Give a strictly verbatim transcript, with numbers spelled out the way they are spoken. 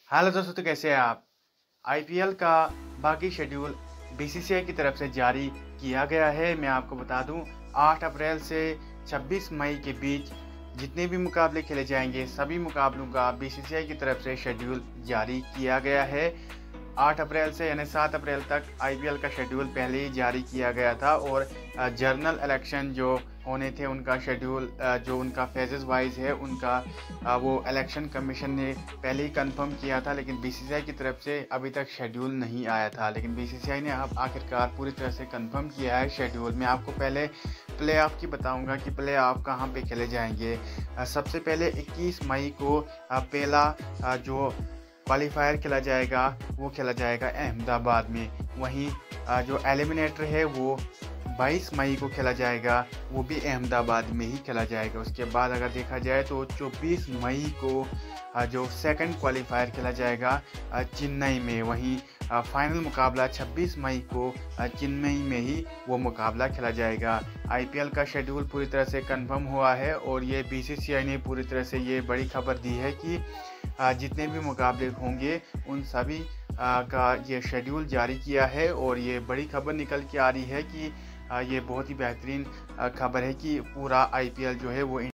Hello दोस्तों, तो कैसे हैं आप? आईपीएल का बाकी शेड्यूल बीसीसीआई की तरफ से जारी किया गया है। मैं आपको बता दूं, आठ अप्रैल से छब्बीस मई के बीच जितने भी मुकाबले खेले जाएंगे, सभी मुकाबलों का बीसीसीआई की तरफ से शेड्यूल जारी किया गया है। आठ अप्रैल से यानी सात अप्रैल तक आईपीएल का शेड्यूल पहले ही जारी किया गया था और जर्नल इलेक्शन जो होने थे उनका शेड्यूल, जो उनका फेजेस वाइज है उनका, वो इलेक्शन कमीशन ने पहले ही कंफर्म किया था, लेकिन बीसीसीआई की तरफ से अभी तक शेड्यूल नहीं आया था। लेकिन बीसीसीआई ने अब आखिरकार पूरी तरह से कंफर्म किया है शेड्यूल। मैं आपको पहले प्ले ऑफ की बताऊंगा कि प्ले ऑफ कहाँ पे खेले जाएंगे। सबसे पहले इक्कीस मई को पहला जो क्वालिफायर खेला जाएगा वो खेला जाएगा अहमदाबाद में। वहीं जो एलिमिनेटर है वो बाईस मई को खेला जाएगा, वो भी अहमदाबाद में ही खेला जाएगा। उसके बाद अगर देखा जाए तो चौबीस मई को जो सेकंड क्वालिफायर खेला जाएगा चेन्नई में। वहीं फाइनल मुकाबला छब्बीस मई को चेन्नई में ही वो मुकाबला खेला जाएगा। आईपीएल का शेड्यूल पूरी तरह से कंफर्म हुआ है और ये बीसीसीआई ने पूरी तरह से ये बड़ी खबर दी है कि जितने भी मुकाबले होंगे उन सभी का ये शेड्यूल जारी किया है। और ये बड़ी खबर निकल के आ रही है कि ये बहुत ही बेहतरीन खबर है कि पूरा आईपीएल जो है वो